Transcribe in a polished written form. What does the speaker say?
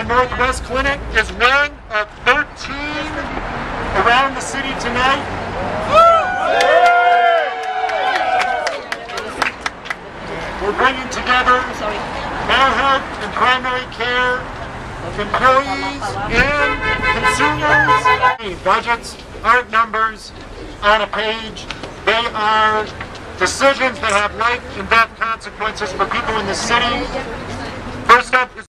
the Northwest Clinic is one of 13 around the city tonight. We're bringing together mental health and primary care employees and consumers. Budgets aren't numbers on a page. They are decisions that have life and death consequences for people in the city. First up is